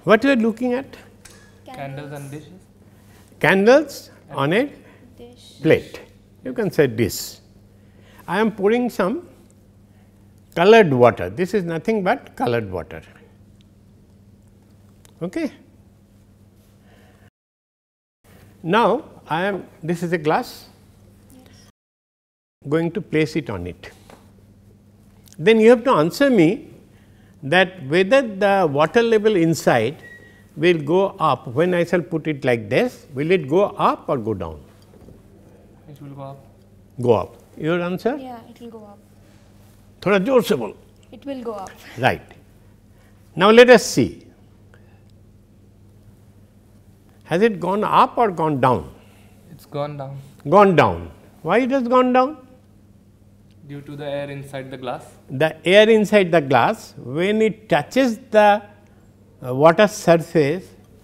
What you are looking at? Candles and dishes. Candles on a Dish. plate. You can say dish. I am pouring some colored water. This is nothing but colored water. Okay. Now, this is a glass, going to place it on it. Then you have to answer me that whether the water level inside will go up when I shall put it like this, will it go up or go down? It will go up. Go up. Your answer? Yeah, it will go up. थोड़ा जोर से बोलो. It will go up. Right. Now, let us see. Has it gone up or gone down? It's gone down. Gone down. Why it has gone down? Due to the air inside the glass. The air inside the glass, when it touches the water surface,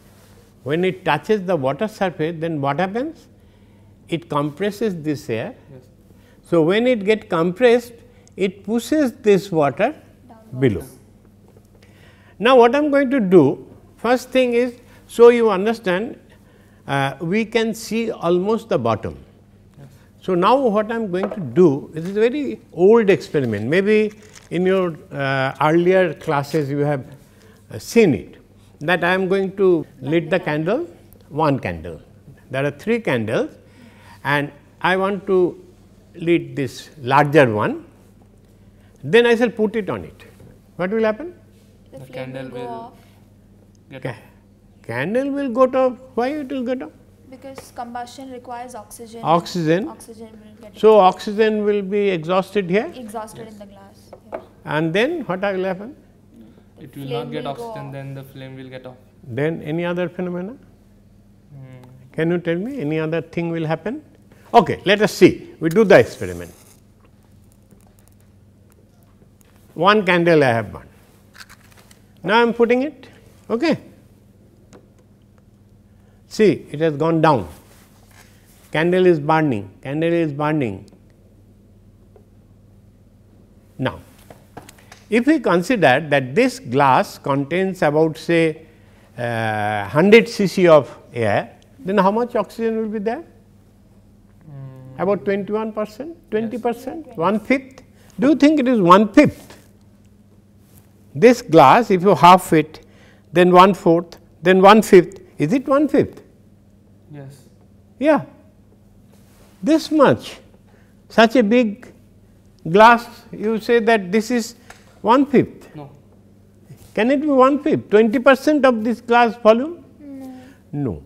then what happens? It compresses this air. Yes. So, when it gets compressed, it pushes this water below. Now, what I am going to do, first thing is, so you understand, we can see almost the bottom. Yes. So, now what I am going to do, this is a very old experiment, maybe in your earlier classes you have seen it, that I am going to lit the candle, one candle. There are 3 candles and I want to lit this larger one, then I shall put it on it. What will happen? The The flame candle will go will off get off. Candle will go off. Why it will get off? because combustion requires oxygen. Oxygen. Oxygen will get So, oxygen will be exhausted here exhausted in the glass. Yeah. and then what will happen? It will Flame not get will go oxygen, off. then the flame will get off. Then any other phenomena? Hmm. Can you tell me any other thing will happen? Okay, let us see. We do the experiment. One candle I have burned. Now I am putting it. Okay. See, it has gone down. Candle is burning. Candle is burning. Now, if we consider that this glass contains about say 100 cc of air, then how much oxygen will be there? About 21%, 20%, 1/5. Do you think it is 1/5? This glass, if you half it, then 1/4, then 1/5, is it 1/5? Yes. Yeah, this much. Such a big glass, you say that this is 1/5. No. Can it be 1/5? 20% of this glass volume? No.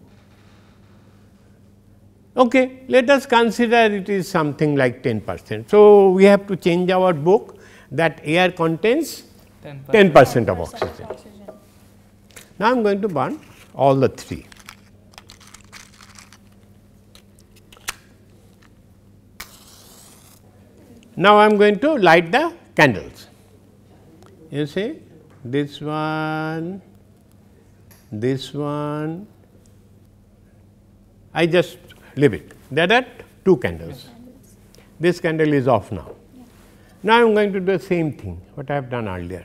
Okay, let us consider it is something like 10%. So, we have to change our book that air contains 10% of oxygen. Now, I am going to burn all the 3. Now, I am going to light the candles. You see this one, I just leave it. There are 2 candles. This candle is off now. Now, I am going to do the same thing what I have done earlier.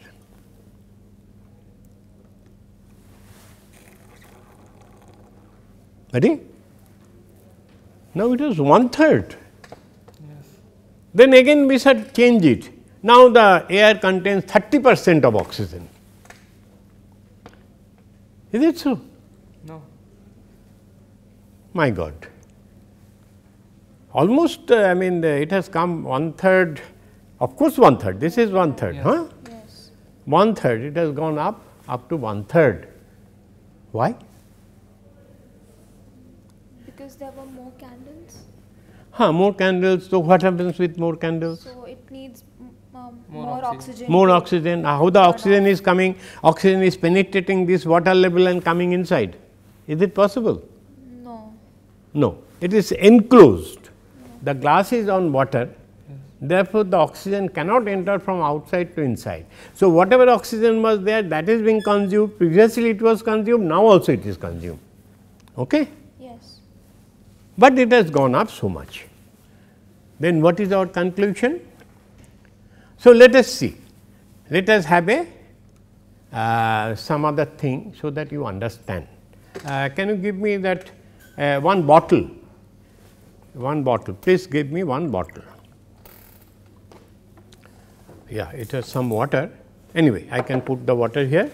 Ready? Now, it is 1/3. Yes. Then again we should change it. Now, the air contains 30% of oxygen. Is it so? No. My God. Almost I mean it has come 1/3, of course 1/3, this is 1/3, Yes. huh? Yes. 1/3, it has gone up to 1/3. Why? Because there were more candles, More candles. So, what happens with more candles? so it needs More more oxygen. oxygen. More to oxygen. How the oxygen is coming? Oxygen is penetrating this water level and coming inside. Is it possible? No. No, it is enclosed. The glass is on water. Therefore, the oxygen cannot enter from outside to inside. So, whatever oxygen was there, that is being consumed. Previously, it was consumed. Now, also it is consumed. Okay? Yes. But it has gone up so much. Then, what is our conclusion? So, let us see. Let us have a some other thing, so that you understand. Can you give me that one bottle? One bottle, please give me one bottle. Yeah, it has some water. Anyway, I can put the water here.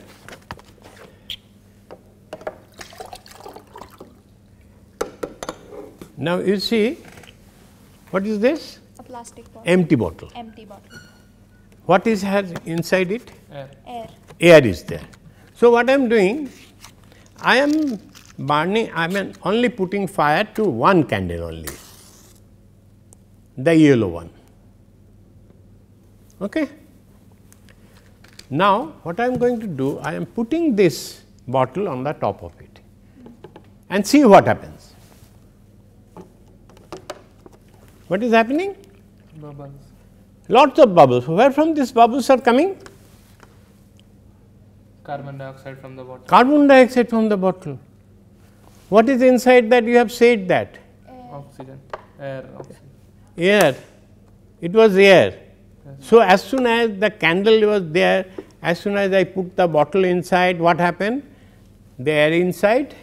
Now, you see, what is this? A plastic bottle. Empty bottle. Empty bottle. What is has inside it? Air. Air. Air is there. So, what I am doing? I am burning, I am only putting fire to one candle only, the yellow one. Okay. Now, what I am going to do? I am putting this bottle on the top of it and see what happens. What is happening? Bubbles. Lots of bubbles. Where from these bubbles are coming? Carbon dioxide from the bottle. Carbon dioxide from the bottle. What is inside that you have said that? Oxygen. Air. Oxygen. Air. It was air. Yes. So, as soon as the candle was there, as soon as I put the bottle inside, what happened? The air inside,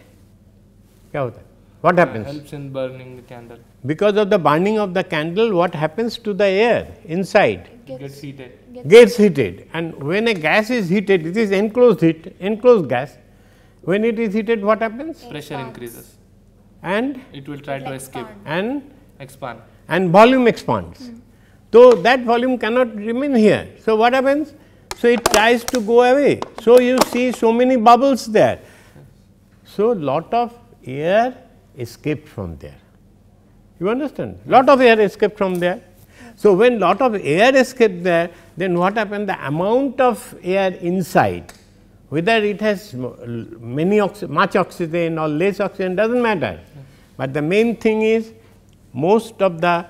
what happens? Helps in burning the candle. Because of the burning of the candle, what happens to the air inside? Gets heated. Gets heated, and when a gas is heated, it is enclosed gas. When it is heated, what happens? Pressure increases. And It will try It to will escape. expand. Expand. And volume expands. So, that volume cannot remain here. So, what happens? So, it tries to go away. So, you see so many bubbles there. So, lot of air escaped from there. You understand? Lot of air escaped from there. So, when lot of air escaped there, then what happened? The amount of air inside, whether it has much oxygen or less oxygen, does not matter. But the main thing is, most of the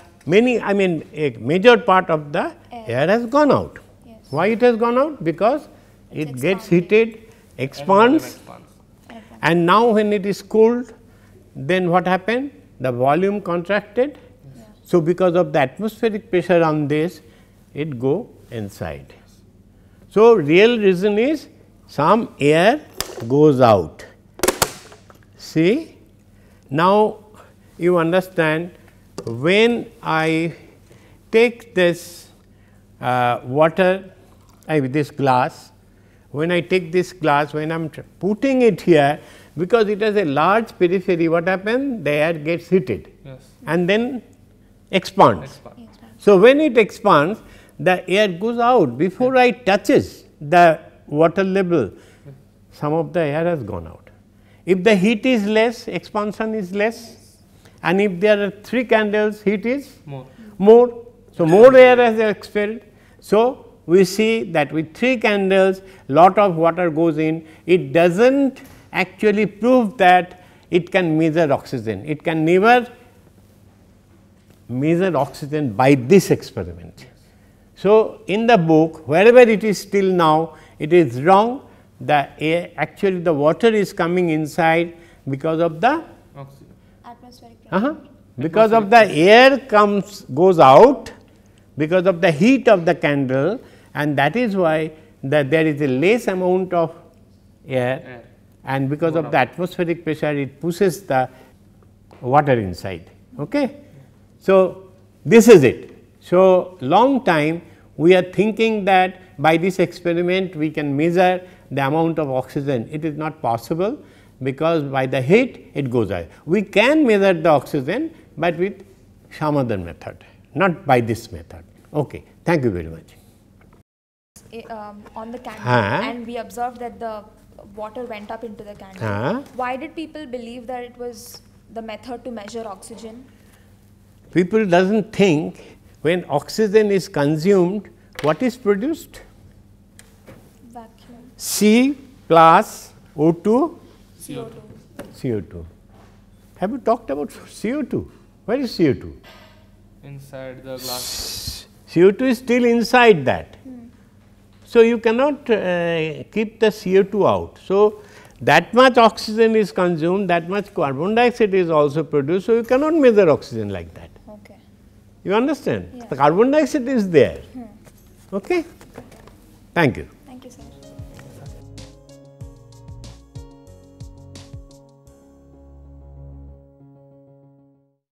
a major part of the air has gone out. Yes. Why it has gone out? Because it gets expanding. heated, expands, and now when it is cooled, then what happened? The volume contracted. Yeah. So, because of the atmospheric pressure on this, it go inside. So, real reason is some air goes out. See, now you understand, when I take this water, this glass, when I take this glass, when I am putting it here, because it has a large periphery, what happens? The air gets heated, Yes. and then expands. Expand. Yes, ma'am. So, when it expands, the air goes out before I touches the water level, some of the air has gone out. If the heat is less, expansion is less, and if there are 3 candles, heat is more. So, more air has expelled. So, we see that with 3 candles, lot of water goes in. It does not actually prove that it can measure oxygen. It can never measure oxygen by this experiment. So, in the book, wherever it is still now, it is wrong. The air, actually the water is coming inside because of the Oxygen. Atmospheric pressure. because of the air goes out because of the heat of the candle, and that is why there is a less amount of air, and because of the atmospheric pressure it pushes the water inside. Okay? So, this is it. So, long time we are thinking that by this experiment we can measure the amount of oxygen. It is not possible, because by the heat it goes out. We can measure the oxygen, but with some other method, not by this method. Okay. Thank you very much. On the candle, Huh? and we observed that the water went up into the candle. Huh? Why did people believe that it was the method to measure oxygen? People does not think when oxygen is consumed, what is produced? Vacuum. C plus O2, CO2. CO2. Have you talked about CO2? Where is CO2? Inside the glass. CO2 is still inside that. So, you cannot keep the CO2 out. So, that much oxygen is consumed, that much carbon dioxide is also produced. So, you cannot measure oxygen like that. Okay. You understand? Yeah. The carbon dioxide is there. Okay? Thank you.